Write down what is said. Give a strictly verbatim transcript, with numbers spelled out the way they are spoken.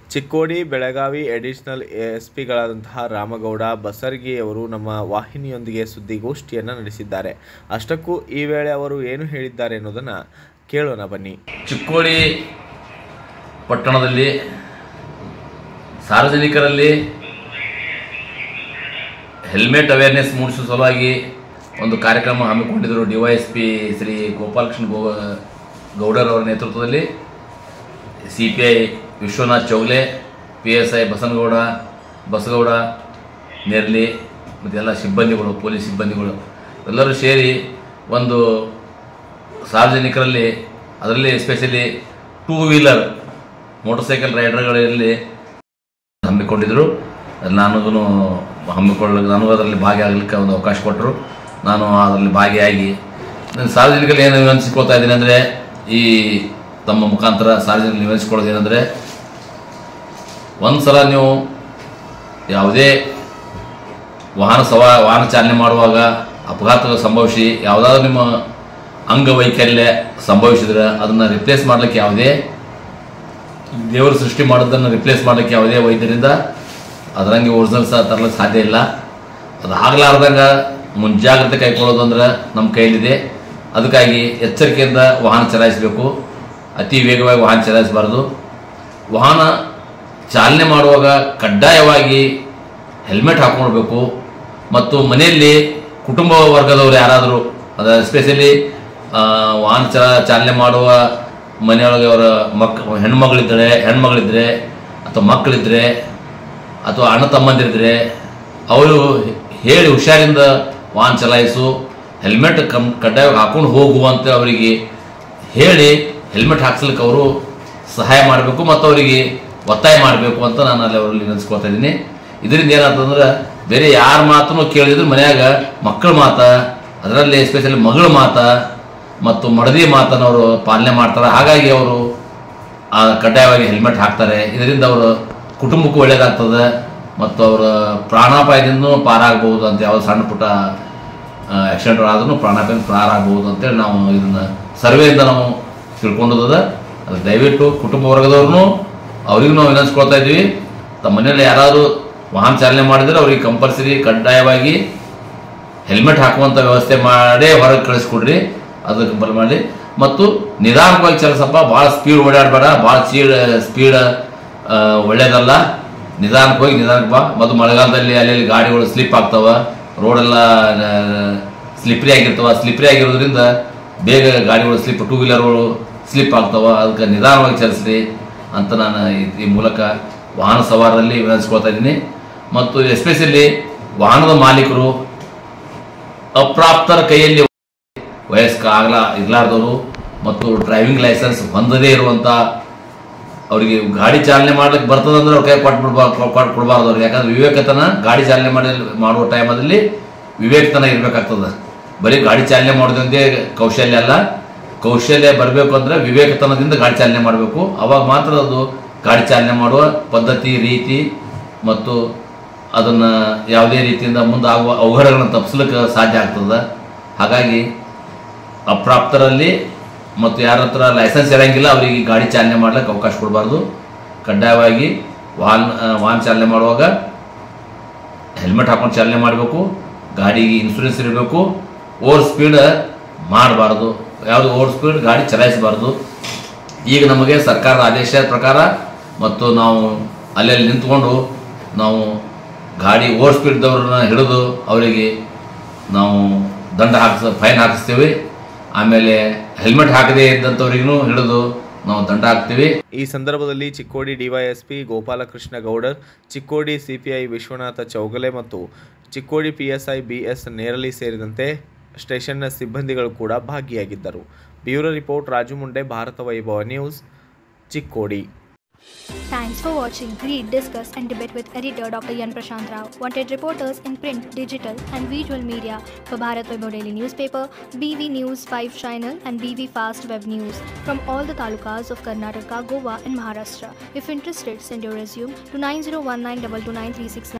Chikkodi Belagavi additional ಎಸ್ಪಿಗಳಾದಂತಹ ರಾಮಗೌಡ ಬಸರ್ಗಿ ಅವರು ನಮ್ಮ ವಾಹಿನಿಯೊಂದಿಗೆ ಸುದ್ದಿಗೋಷ್ಠಿಯನ್ನು ನಡೆಸಿದ್ದಾರೆ. ಅಷ್ಟಕ್ಕೂ ಈ ವೇಳೆ ಅವರು ಏನು ಹೇಳಿದ್ದಾರೆ ಅನ್ನೋದನ್ನು ಕೇಳೋಣ ಬನ್ನಿ. ಚಿಕ್ಕೋಡಿ ಪಟ್ಟಣದಲ್ಲಿ ಸಾರ್ವಜನಿಕರಲ್ಲಿ ಹೆಲ್ಮೆಟ್ ಅವೇರ್ನೆಸ್ ಮೂಡಿಸುವ ಸಲುವಾಗಿ ಒಂದು ಕಾರ್ಯಕ್ರಮ ಹಮ್ಮಿಕೊಂಡಿದ್ದರು. ಡಿವೈಎಸ್ಪಿ ಶ್ರೀ ಗೋಪಾಲಕೃಷ್ಣ ಗೋ ಗೌಡರವರ ನೇತೃತ್ವದಲ್ಲಿ C P I Vishwanath Chougale, P S I Basanagouda Basagouda Nerli ಮತ್ತೆಲ್ಲ ಸಿಬ್ಬಂದಿಗಳು, ಪೊಲೀಸ್ ಸಿಬ್ಬಂದಿಗಳು ಎಲ್ಲರೂ ಸೇರಿ ಒಂದು ಸಾರ್ವಜನಿಕರಲ್ಲಿ, ಅದರಲ್ಲಿ especially two wheeler motorcycle ರೈಡರ್ಗಳಲ್ಲಿ ಹಮ್ಮಿಕೊಂಡಿದ್ದರು. ನನಗೂ ಹಮ್ಮಿಕೊಳ್ಳ ನನಗೂ ಅದರಲ್ಲಿ ಭಾಗಿಯಾಗಲಿಕ್ಕೆ ಒಂದು ಅವಕಾಶ ಕೊಟ್ಟರು. ನಾನು ಅದರಲ್ಲಿ ಭಾಗಿಯಾಗಿ ಸಾರ್ವಜನಿಕರಲ್ಲಿ ಏನು ವಿನಂತಿಸಿಕೊಳ್ತಾ ಇದ್ದೀನಿ ಅಂದರೆ, ಈ ತಮ್ಮ ಮುಖಾಂತರ ಸಾರ್ವಜನಿಕರು ವಿನಂತಿಸಿಕೊಳ್ಳೋದು ಏನಂದರೆ, ಒಂದು ಸಲ ನೀವು ಯಾವುದೇ ವಾಹನ ಸವಾ ವಾಹನ ಚಾಲನೆ ಮಾಡುವಾಗ ಅಪಘಾತ ಸಂಭವಿಸಿ ಯಾವುದಾದ್ರೂ ನಿಮ್ಮ ಅಂಗವೈಕಲ್ಯ ಸಂಭವಿಸಿದ್ರೆ ಅದನ್ನು ರಿಪ್ಲೇಸ್ ಮಾಡಲಿಕ್ಕೆ ಯಾವುದೇ ದೇವರು ಸೃಷ್ಟಿ ಮಾಡೋದನ್ನು ರಿಪ್ಲೇಸ್ ಮಾಡಲಿಕ್ಕೆ ಯಾವುದೇ ವೈದ್ಯರಿಂದ ಅದರಂಗೆ ಒರಿಜಿನಲ್ ಸಹ ತರಲಿಕ್ಕೆ ಸಾಧ್ಯ ಇಲ್ಲ. ಅದು ಆಗಲಾರ್ದಂಗೆ ಮುಂಜಾಗ್ರತೆ ಕೈಗೊಳ್ಳೋದು ಅಂದ್ರೆ ನಮ್ಮ ಕೈಲಿದೆ. ಅದಕ್ಕಾಗಿ ಎಚ್ಚರಿಕೆಯಿಂದ ವಾಹನ ಚಲಾಯಿಸಬೇಕು. ಅತಿ ವೇಗವಾಗಿ ವಾಹನ ಚಲಾಯಿಸಬಾರ್ದು. ವಾಹನ ಚಾಲನೆ ಮಾಡುವಾಗ ಕಡ್ಡಾಯವಾಗಿ ಹೆಲ್ಮೆಟ್ ಹಾಕ್ಕೊಳ್ಬೇಕು. ಮತ್ತು ಮನೆಯಲ್ಲಿ ಕುಟುಂಬ ವರ್ಗದವರು ಯಾರಾದರೂ, ಅದು ಎಸ್ಪೆಷಲಿ ವಾಹನ ಚಲ ಚಾಲನೆ ಮಾಡುವ ಮನೆಯೊಳಗೆ ಅವರ ಮಕ್ ಹೆಣ್ಮಗಳಿದ್ದರೆ ಹೆಣ್ಮಗಳಿದ್ದರೆ ಅಥವಾ ಮಕ್ಕಳಿದ್ದರೆ ಅಥವಾ ಅಣ್ಣ ತಮ್ಮಂದಿರಿದ್ದರೆ ಅವರು ಹೇಳಿ ಹುಷಾರಿಂದ ವಾಹನ ಚಲಾಯಿಸು, ಹೆಲ್ಮೆಟ್ ಕಮ್ ಕಡ್ಡಾಯವಾಗಿ ಹಾಕ್ಕೊಂಡು ಹೋಗು ಅಂತ ಅವರಿಗೆ ಹೇಳಿ ಹೆಲ್ಮೆಟ್ ಹಾಕ್ಸ್ಲಿಕ್ಕೆ ಅವರು ಸಹಾಯ ಮಾಡಬೇಕು ಮತ್ತು ಅವರಿಗೆ ಒತ್ತಾಯ ಮಾಡಬೇಕು ಅಂತ ನಾನು ಅಲ್ಲಿ ಅವರಲ್ಲಿ ನೆನೆಸ್ಕೊಳ್ತಾ ಇದ್ದೀನಿ. ಇದರಿಂದ ಏನಾಗ್ತದಂದ್ರೆ, ಬೇರೆ ಯಾರ ಮಾತನ್ನು ಕೇಳಿದ್ರು ಮನೆಯಾಗ ಮಕ್ಕಳ ಮಾತ, ಅದರಲ್ಲಿ ಎಸ್ಪೆಷಲಿ ಮಗಳ ಮಾತ ಮತ್ತು ಮಡದಿ ಮಾತನ್ನು ಅವರು ಪಾಲನೆ ಮಾಡ್ತಾರೆ. ಹಾಗಾಗಿ ಅವರು ಕಡ್ಡಾಯವಾಗಿ ಹೆಲ್ಮೆಟ್ ಹಾಕ್ತಾರೆ. ಇದರಿಂದ ಅವರು ಕುಟುಂಬಕ್ಕೂ ಒಳ್ಳೆಯದಾಗ್ತದೆ ಮತ್ತು ಅವರ ಪ್ರಾಣಾಪಾಯದಿಂದ ಪಾರಾಗಬಹುದು ಅಂತ, ಯಾವ ಸಣ್ಣ ಪುಟ್ಟ ಆಕ್ಸಿಡೆಂಟ್ ಆದ್ರೂ ಪ್ರಾಣಾಪಾಯದಿಂದ ಪಾರಾಗಬಹುದು ಅಂತೇಳಿ ನಾವು ಇದನ್ನು ಸರ್ವೆಯಿಂದ ನಾವು ತಿಳ್ಕೊಂಡದ. ಅದು ದಯವಿಟ್ಟು ಕುಟುಂಬ ವರ್ಗದವ್ರನ್ನೂ ಅವ್ರಿಗೂ ನಾವು ವಿನಂತಿಸ್ಕೊಳ್ತಾ ಇದ್ದೀವಿ, ತಮ್ಮ ಮನೆಯಲ್ಲಿ ಯಾರಾದರೂ ವಾಹನ ಚಾಲನೆ ಮಾಡಿದರೆ ಅವ್ರಿಗೆ ಕಂಪಲ್ಸರಿ ಕಡ್ಡಾಯವಾಗಿ ಹೆಲ್ಮೆಟ್ ಹಾಕುವಂಥ ವ್ಯವಸ್ಥೆ ಮಾಡೇ ಹೊರಗೆ ಕಳಿಸ್ಕೊಡ್ರಿ. ಅದಕ್ಕೆ ಬಲ ಮಾಡಿ ಮತ್ತು ನಿಧಾನವಾಗಿ ಚಲಿಸಪ್ಪ, ಭಾಳ ಸ್ಪೀಡ್ ಓಡಾಡಬೇಡ, ಭಾಳ ಚೀಡ್ ಸ್ಪೀಡ್ ಒಳ್ಳೇದಲ್ಲ. ನಿಧಾನಕ್ಕೆ ಹೋಗಿ ನಿಧಾನಕ್ಕೆ ಬಾ. ಮತ್ತು ಮಳೆಗಾಲದಲ್ಲಿ ಅಲ್ಲಿ ಗಾಡಿಗಳು ಸ್ಲಿಪ್ ಆಗ್ತಾವೆ, ರೋಡೆಲ್ಲ ಸ್ಲಿಪ್ರಿ ಆಗಿರ್ತವೆ. ಸ್ಲಿಪ್ರಿ ಆಗಿರೋದ್ರಿಂದ ಬೇಗ ಗಾಡಿಗಳು ಸ್ಲಿಪ್, ಟೂ ವೀಲರ್ಗಳು ಸ್ಲಿಪ್ ಆಗ್ತಾವೆ. ಅದಕ್ಕೆ ನಿಧಾನವಾಗಿ ಚಲಿಸ್ರಿ ಅಂತ ನಾನು ಈ ಮೂಲಕ ವಾಹನ ಸವಾರರಲ್ಲಿ ವಿನಂತಿಸ್ಕೊಳ್ತಾ ಇದ್ದೀನಿ. ಮತ್ತು ಎಸ್ಪೆಷಲಿ ವಾಹನದ ಮಾಲೀಕರು ಅಪ್ರಾಪ್ತರ ಕೈಯಲ್ಲಿ ವಯಸ್ಕ ಆಗಲ ಇರಲಾರ್ದವರು ಮತ್ತು ಡ್ರೈವಿಂಗ್ ಲೈಸೆನ್ಸ್ ಹೊಂದದೇ ಇರುವಂಥ ಅವರಿಗೆ ಗಾಡಿ ಚಾಲನೆ ಮಾಡ್ಲಿಕ್ಕೆ ಬರ್ತದಂದ್ರೆ ಅವ್ರ ಕೈ ಕೊಟ್ಟು ಬಿಡ್ಬಾರ್ದು ಕೊಟ್ಟು ಕೊಡಬಾರ್ದು ಅವ್ರಿಗೆ. ಯಾಕಂದ್ರೆ ವಿವೇಕತನ ಗಾಡಿ ಚಾಲನೆ ಮಾಡಿ ಮಾಡುವ ಟೈಮಲ್ಲಿ ವಿವೇಕತನ ಇರಬೇಕಾಗ್ತದೆ. ಬರೀ ಗಾಡಿ ಚಾಲನೆ ಮಾಡೋದಂತೆ ಕೌಶಲ್ಯ ಅಲ್ಲ. ಕೌಶಲ್ಯ ಬರಬೇಕು ಅಂದರೆ ವಿವೇಕತನದಿಂದ ಗಾಡಿ ಚಾಲನೆ ಮಾಡಬೇಕು. ಅವಾಗ ಮಾತ್ರ ಅದು ಗಾಡಿ ಚಾಲನೆ ಮಾಡುವ ಪದ್ಧತಿ, ರೀತಿ ಮತ್ತು ಅದನ್ನು ಯಾವುದೇ ರೀತಿಯಿಂದ ಮುಂದಾಗುವ ಅವಘಡಗಳನ್ನು ತಪ್ಪಿಸ್ಲಿಕ್ಕೆ ಸಾಧ್ಯ ಆಗ್ತದೆ. ಹಾಗಾಗಿ ಅಪ್ರಾಪ್ತರಲ್ಲಿ ಮತ್ತು ಯಾರ ಹತ್ರ ಲೈಸೆನ್ಸ್ ಇರೋಂಗಿಲ್ಲ ಅವರಿಗೆ ಗಾಡಿ ಚಾಲನೆ ಮಾಡ್ಲಿಕ್ಕೆ ಅವಕಾಶ ಕೊಡಬಾರ್ದು. ಕಡ್ಡಾಯವಾಗಿ ವಾಹನ ವಾಹನ ಚಾಲನೆ ಮಾಡುವಾಗ ಹೆಲ್ಮೆಟ್ ಹಾಕೊಂಡು ಚಾಲನೆ ಮಾಡಬೇಕು. ಗಾಡಿಗೆ ಇನ್ಶೂರೆನ್ಸ್ ಇರಬೇಕು. ಓವರ್ ಸ್ಪೀಡ್ ಮಾಡಬಾರ್ದು, ಯಾವುದು ಓವರ್ ಸ್ಪೀಡ್ ಗಾಡಿ ಚಲಾಯಿಸಬಾರ್ದು. ಈಗ ನಮಗೆ ಸರ್ಕಾರದ ಆದೇಶದ ಪ್ರಕಾರ ಮತ್ತು ನಾವು ಅಲ್ಲಲ್ಲಿ ನಿಂತ್ಕೊಂಡು ನಾವು ಗಾಡಿ ಓವರ್ ಸ್ಪೀಡ್ದವ್ರನ್ನ ಹಿಡಿದು ಅವರಿಗೆ ನಾವು ದಂಡ ಹಾಕಿಸ್ ಫೈನ್ ಹಾಕಿಸ್ತೀವಿ. ಆಮೇಲೆ ಹೆಲ್ಮೆಟ್ ಹಾಕದೇ ಇದ್ದಂಥವ್ರಿಗೂ ಹಿಡಿದು ನಾವು ದಂಡ ಹಾಕ್ತೀವಿ. ಈ ಸಂದರ್ಭದಲ್ಲಿ ಚಿಕ್ಕೋಡಿ ಡಿವೈಎಸ್ಪಿ ಗೋಪಾಲಕೃಷ್ಣ ಗೌಡರ್, ಚಿಕ್ಕೋಡಿ ಸಿಪಿಐ ವಿಶ್ವನಾಥ ಚೌಗಲೆ ಮತ್ತು Chikkodi P S I B S Nerli ಸೇರಿದಂತೆ ಸ್ಟೇಷನ್ನ ಸಿಬ್ಬಂದಿಗಳು ಕೂಡ ಭಾಗಿಯಾಗಿದ್ದರು. Bureau report Raju Munde, Bharat Vaibhav news, Chikkodi. Thanks for watching. Read, discuss and debate with editor Doctor Yan Prashant Rao. Wanted reporters in print, digital and visual media for Bharat Vaibhav Daily Newspaper, B V News five Channel and B V Fast Web News from all the talukas of Karnataka, Goa and Maharashtra. If interested, send your resume to nine zero one nine two two nine three six nine.